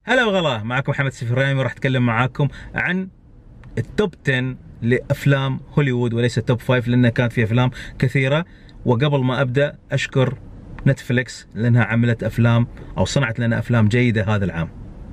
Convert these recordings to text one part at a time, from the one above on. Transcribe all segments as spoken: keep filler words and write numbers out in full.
هلا وغلا، معكم محمد سفراني وراح اتكلم معاكم عن التوب عشرة لافلام هوليوود وليس التوب خمسة، لانها كانت في افلام كثيره. وقبل ما ابدا اشكر نتفليكس لانها عملت افلام او صنعت لنا افلام جيده هذا العام.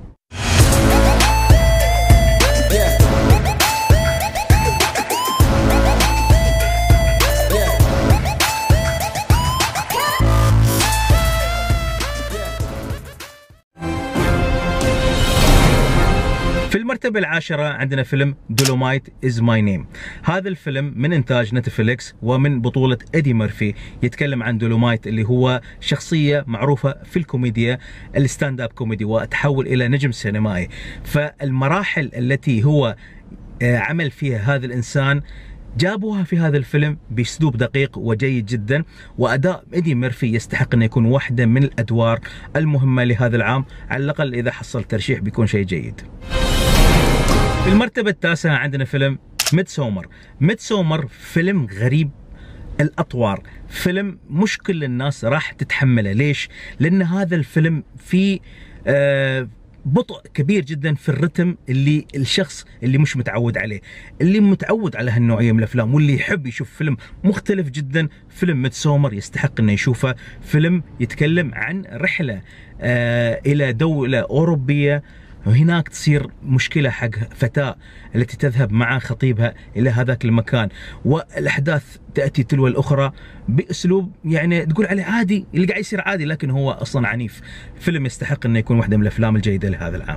في المرتبة العاشرة عندنا فيلم دولومايت از ماي نيم. هذا الفيلم من انتاج نتفليكس ومن بطولة إيدي ميرفي. يتكلم عن دولومايت اللي هو شخصية معروفة في الكوميديا الستاند اب كوميدي وتحول الى نجم سينمائي. فالمراحل التي هو عمل فيها هذا الانسان جابوها في هذا الفيلم باسلوب دقيق وجيد جدا، واداء إيدي ميرفي يستحق انه يكون واحدة من الادوار المهمة لهذا العام، على الاقل اذا حصل ترشيح بيكون شيء جيد. في المرتبة التاسعة عندنا فيلم ميدسومر. ميدسومر فيلم غريب الأطوار، فيلم مش كل الناس راح تتحمله. ليش؟ لأن هذا الفيلم فيه آه بطء كبير جدا في الرتم اللي الشخص اللي مش متعود عليه، اللي متعود على هالنوعية من الأفلام واللي يحب يشوف فيلم مختلف جدا. فيلم ميدسومر يستحق انه يشوفه. فيلم يتكلم عن رحلة آه إلى دولة أوروبية، وهناك تصير مشكلة حق فتاة التي تذهب مع خطيبها إلى هذاك المكان، والأحداث تأتي تلو الأخرى بأسلوب يعني تقول عليه عادي، اللي قاعد يصير عادي، لكن هو أصلا عنيف. فيلم يستحق أنه يكون واحدة من الأفلام الجيدة لهذا العام.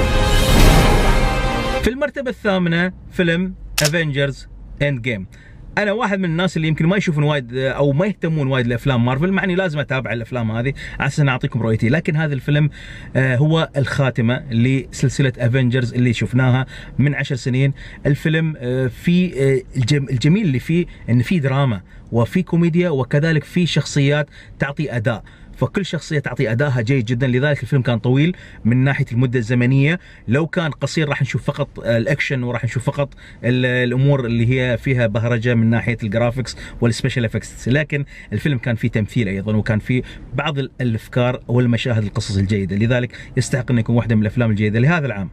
في المرتبة الثامنة فيلم افنجرز اند جيم. انا واحد من الناس اللي يمكن ما يشوفون وايد او ما يهتمون وايد لافلام مارفل، مع اني لازم اتابع الافلام هذه على اساس اعطيكم رؤيتي، لكن هذا الفيلم هو الخاتمه لسلسله افنجرز اللي شفناها من عشر سنين. الفيلم في الجميل اللي فيه ان في دراما وفي كوميديا وكذلك في شخصيات تعطي اداء، فكل شخصية تعطي أداءها جيد جدا. لذلك الفيلم كان طويل من ناحية المدة الزمنية. لو كان قصير راح نشوف فقط الأكشن وراح نشوف فقط الأمور اللي هي فيها بهرجة من ناحية الجرافيكس والسبيشال افكتس، لكن الفيلم كان فيه تمثيل أيضا، وكان فيه بعض الأفكار والمشاهد القصص الجيدة، لذلك يستحق أن يكون واحدة من الأفلام الجيدة لهذا العام.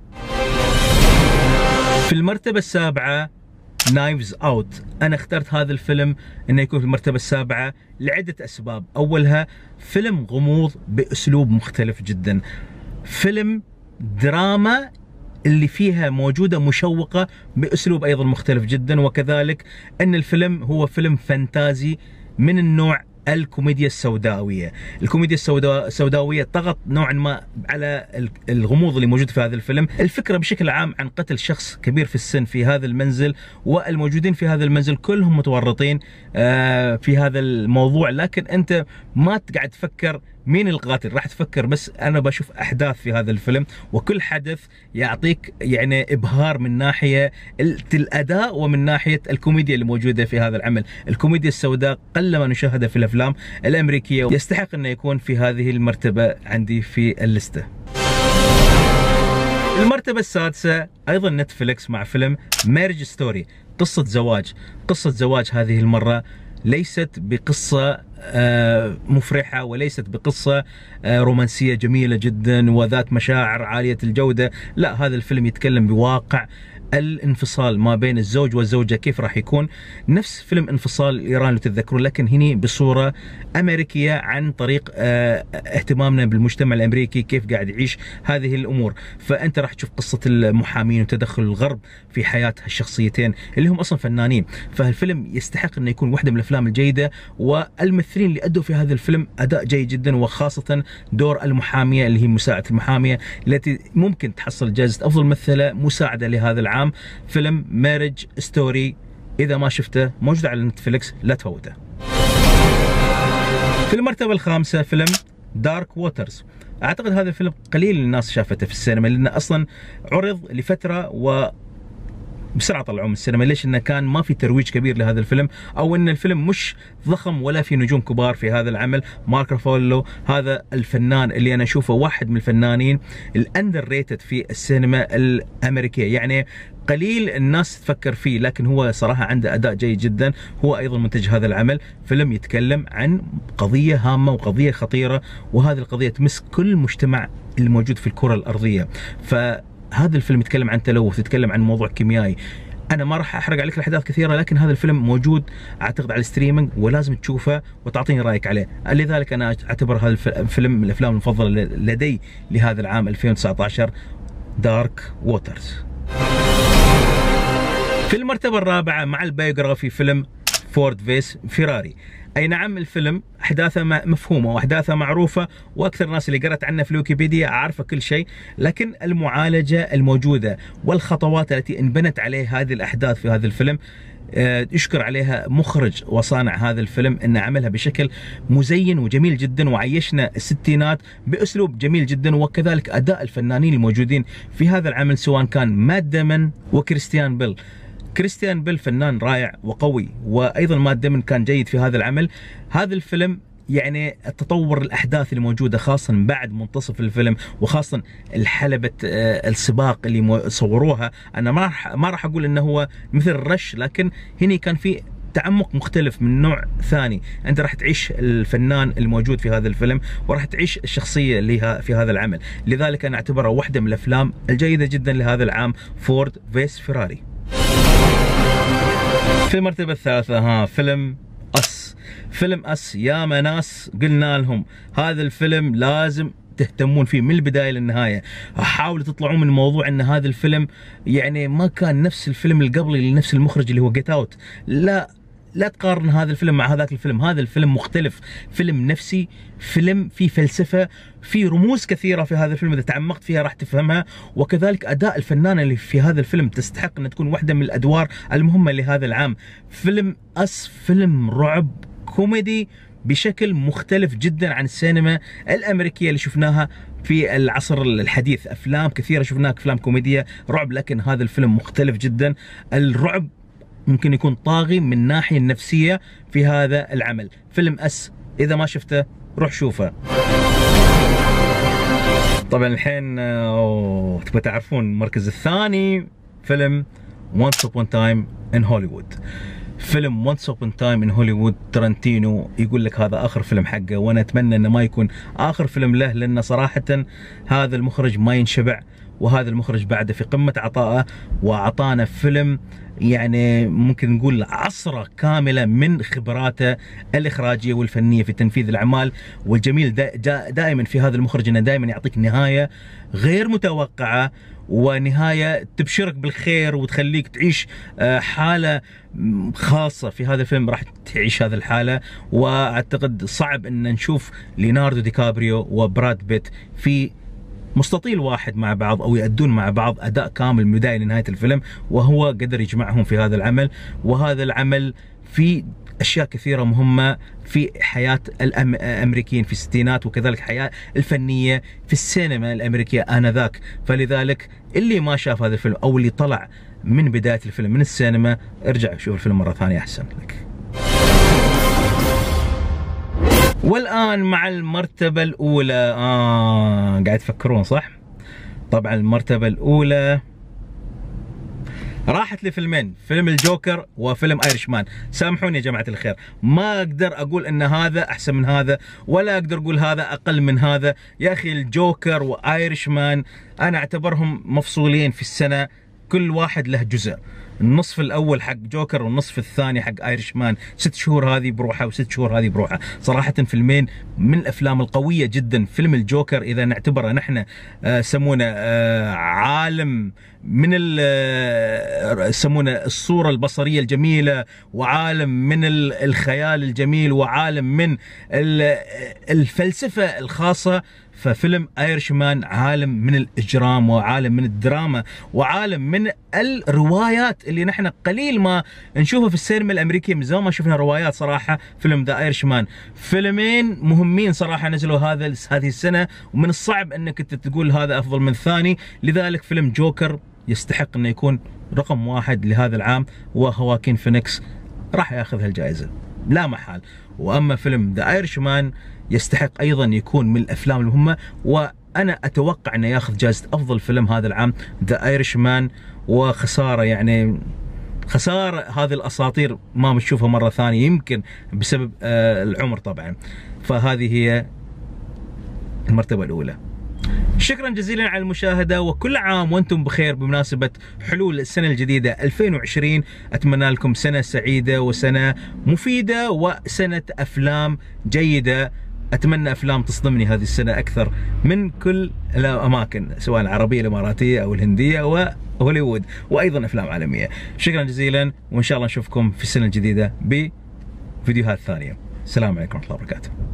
في المرتبة السابعة نايفز اوت. انا اخترت هذا الفيلم انه يكون في المرتبه السابعه لعده اسباب. اولها فيلم غموض باسلوب مختلف جدا، فيلم دراما اللي فيها موجوده مشوقه باسلوب ايضا مختلف جدا، وكذلك ان الفيلم هو فيلم فانتازي من النوع الكوميديا السوداوية. الكوميديا السوداوية طغت نوعا ما على الغموض اللي موجود في هذا الفيلم. الفكرة بشكل عام عن قتل شخص كبير في السن في هذا المنزل، والموجودين في هذا المنزل كلهم متورطين في هذا الموضوع، لكن انت ما تقعد تفكر مين القاتل، راح تفكر بس انا بشوف احداث في هذا الفيلم، وكل حدث يعطيك يعني ابهار من ناحيه الاداء ومن ناحيه الكوميديا اللي موجوده في هذا العمل. الكوميديا السوداء قلما نشاهدها في الافلام الامريكيه، يستحق انه يكون في هذه المرتبه عندي في الليسته. المرتبه السادسه ايضا نتفليكس مع فيلم ماريج ستوري. قصه زواج، قصه زواج هذه المره ليست بقصة مفرحة وليست بقصة رومانسية جميلة جدا وذات مشاعر عالية الجودة، لا، هذا الفيلم يتكلم بواقع الانفصال ما بين الزوج والزوجة، كيف راح يكون نفس فيلم انفصال الإيراني لو تتذكرون، لكن هني بصورة أمريكية عن طريق اهتمامنا بالمجتمع الأمريكي كيف قاعد يعيش هذه الأمور. فأنت راح تشوف قصة المحامين وتدخل الغرب في حياة الشخصيتين اللي هم أصلا فنانين. فالفيلم يستحق أنه يكون واحدة من الأفلام الجيدة، والممثلين اللي أدوا في هذا الفيلم أداء جيد جدا، وخاصة دور المحامية اللي هي مساعدة المحامية التي ممكن تحصل جائزة أفضل ممثلة مساعدة لهذا العام. فيلم ماريج ستوري إذا ما شفته موجود على نتفليكس لا تفوته. في المرتبة الخامسة فيلم دارك ووترز. أعتقد هذا الفيلم قليل الناس شافته في السينما، لأنه أصلا عرض لفترة و بسرعه طلعوه من السينما. ليش؟ انه كان ما في ترويج كبير لهذا الفيلم، او ان الفيلم مش ضخم ولا في نجوم كبار في هذا العمل. مارك رافالو هذا الفنان اللي انا اشوفه واحد من الفنانين الاندر ريتد في السينما الامريكيه، يعني قليل الناس تفكر فيه، لكن هو صراحه عنده اداء جيد جدا. هو ايضا منتج هذا العمل. فيلم يتكلم عن قضيه هامه وقضيه خطيره، وهذه القضيه تمس كل المجتمع الموجود في الكره الارضيه. فهذا الفيلم يتكلم عن تلوث، يتكلم عن موضوع كيميائي. انا ما راح احرق عليك الاحداث كثيره، لكن هذا الفيلم موجود اعتقد على الستريمينج ولازم تشوفه وتعطيني رايك عليه. لذلك انا اعتبر هذا الفيلم من الافلام المفضله لدي لهذا العام ألفين وتسعة عشر، دارك ووترز. في المرتبه الرابعه مع البيوغرافي فيلم فورد فيس فيراري. اي نعم الفيلم احداثه مفهومه واحداثه معروفه، واكثر الناس اللي قرأت عنه في الويكيبيديا عارفه كل شيء، لكن المعالجه الموجوده والخطوات التي انبنت عليه هذه الاحداث في هذا الفيلم يشكر عليها مخرج وصانع هذا الفيلم، انه عملها بشكل مزين وجميل جدا، وعيشنا الستينات باسلوب جميل جدا. وكذلك اداء الفنانين الموجودين في هذا العمل سواء كان مات ديمون وكريستيان بيل. كريستيان بيل فنان رائع وقوي، وايضا مات ديمون كان جيد في هذا العمل. هذا الفيلم يعني التطور الاحداث اللي موجوده خاصه بعد منتصف الفيلم، وخاصه الحلبه السباق اللي صوروها، انا ما راح ما راح اقول انه هو مثل الرش، لكن هنا كان في تعمق مختلف من نوع ثاني. انت راح تعيش الفنان الموجود في هذا الفيلم، وراح تعيش الشخصيه اللي في هذا العمل. لذلك انا اعتبره واحده من الافلام الجيده جدا لهذا العام، فورد فيس فيراري. في المرتبه الثالثه ها فيلم اس. فيلم اس يا ناس قلنا لهم هذا الفيلم لازم تهتمون فيه من البدايه للنهايه. حاولوا تطلعون من موضوع ان هذا الفيلم يعني ما كان نفس الفيلم اللي قبله لنفس المخرج اللي هو جيت اوت. لا لا تقارن هذا الفيلم مع هذاك الفيلم. هذا الفيلم مختلف، فيلم نفسي، فيلم فيه فلسفه، في رموز كثيره في هذا الفيلم اذا تعمقت فيها راح تفهمها. وكذلك اداء الفنان اللي في هذا الفيلم تستحق ان تكون واحده من الادوار المهمه لهذا العام. فيلم اس فيلم رعب كوميدي بشكل مختلف جدا عن السينما الامريكيه اللي شفناها في العصر الحديث. افلام كثيره شفناها افلام كوميديه رعب، لكن هذا الفيلم مختلف جدا. الرعب ممكن يكون طاغي من الناحيه النفسيه في هذا العمل. فيلم اس اذا ما شفته روح شوفه. طبعا الحين تبغى تعرفون المركز الثاني، فيلم Once Upon a Time in Hollywood. فيلم Once Upon a Time in Hollywood ترنتينو يقول لك هذا اخر فيلم حقه، وانا اتمنى انه ما يكون اخر فيلم له، لان صراحه هذا المخرج ما ينشبع، وهذا المخرج بعده في قمه عطائه، واعطانا فيلم يعني ممكن نقول عصره كامله من خبراته الاخراجيه والفنيه في تنفيذ الاعمال. والجميل دا دائما في هذا المخرج انه دائما يعطيك نهايه غير متوقعه، ونهايه تبشرك بالخير وتخليك تعيش حاله خاصه. في هذا الفيلم راح تعيش هذه الحاله، واعتقد صعب ان نشوف ليوناردو دي كابريو وبراد بيت في مستطيل واحد مع بعض او يأدون مع بعض اداء كامل من بدايه لنهايه الفيلم، وهو قدر يجمعهم في هذا العمل. وهذا العمل في اشياء كثيره مهمه في حياه الامريكيين في الستينات، وكذلك حياه الفنيه في السينما الامريكيه انذاك. فلذلك اللي ما شاف هذا الفيلم او اللي طلع من بدايه الفيلم من السينما، ارجع شوف الفيلم مره ثانيه احسن لك. والآن مع المرتبة الأولى. آه قاعد تفكرون صح؟ طبعا المرتبة الأولى راحت لفيلمين، فيلم الجوكر وفيلم ايرش مان. سامحوني يا جماعة الخير، ما أقدر أقول أن هذا أحسن من هذا، ولا أقدر أقول هذا أقل من هذا. يا أخي الجوكر وآيرش مان أنا أعتبرهم مفصولين في السنة، كل واحد له جزء. النصف الاول حق جوكر والنصف الثاني حق ايرش مان، ست شهور هذه بروحه وست شهور هذه بروحه. صراحه فيلمين من الافلام القويه جدا. فيلم الجوكر اذا نعتبره نحن يسمونه آه عالم من يسمونه الصوره البصريه الجميله، وعالم من الخيال الجميل، وعالم من الفلسفه الخاصه. ففيلم ايرش مان عالم من الاجرام، وعالم من الدراما، وعالم من الروايات اللي نحن قليل ما نشوفها في السينما الامريكيه. من زمان ما شفنا روايات صراحه. فيلم ذا ايرش مان، فيلمين مهمين صراحه نزلوا هذا هذه السنه، ومن الصعب انك انت تقول هذا افضل من الثاني. لذلك فيلم جوكر يستحق انه يكون رقم واحد لهذا العام، وخواكين فينيكس راح ياخذ هالجائزة لا محال. واما فيلم ذا ايرش مان يستحق ايضا يكون من الافلام المهمة، وانا اتوقع انه ياخذ جائزة افضل فيلم هذا العام ذا ايرش مان. وخسارة يعني خسارة هذه الاساطير ما بنشوفها مرة ثانية، يمكن بسبب آه العمر طبعا. فهذه هي المرتبة الاولى. شكرا جزيلا على المشاهدة، وكل عام وانتم بخير بمناسبة حلول السنة الجديدة ألفين وعشرين. اتمنى لكم سنة سعيدة وسنة مفيدة وسنة افلام جيدة. اتمنى افلام تصدمني هذه السنة اكثر من كل الاماكن، سواء العربية الاماراتية او الهندية وهوليوود، وايضا افلام عالمية. شكرا جزيلا، وان شاء الله نشوفكم في السنة الجديدة بفيديوهات ثانية. السلام عليكم ورحمة الله وبركاته.